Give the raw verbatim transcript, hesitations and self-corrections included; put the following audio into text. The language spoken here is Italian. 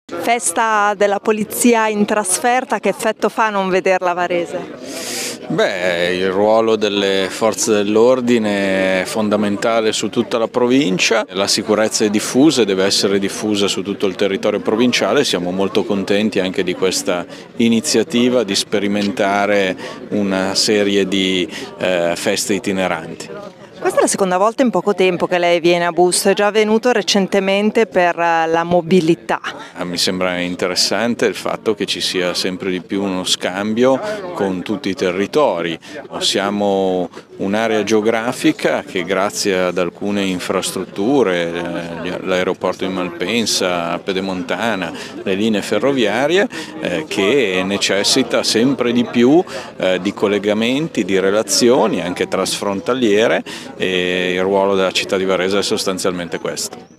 Festa della polizia in trasferta, che effetto fa non vederla a Varese? Beh, il ruolo delle forze dell'ordine è fondamentale su tutta la provincia, la sicurezza è diffusa e deve essere diffusa su tutto il territorio provinciale. Siamo molto contenti anche di questa iniziativa di sperimentare una serie di eh, feste itineranti. Questa è la seconda volta in poco tempo che lei viene a Busto, è già venuto recentemente per la mobilità. Mi sembra interessante il fatto che ci sia sempre di più uno scambio con tutti i territori. Siamo un'area geografica che grazie ad alcune infrastrutture, l'aeroporto di Malpensa, Pedemontana, le linee ferroviarie, eh, che necessita sempre di più eh, di collegamenti, di relazioni anche trasfrontaliere, e il ruolo della città di Varese è sostanzialmente questo.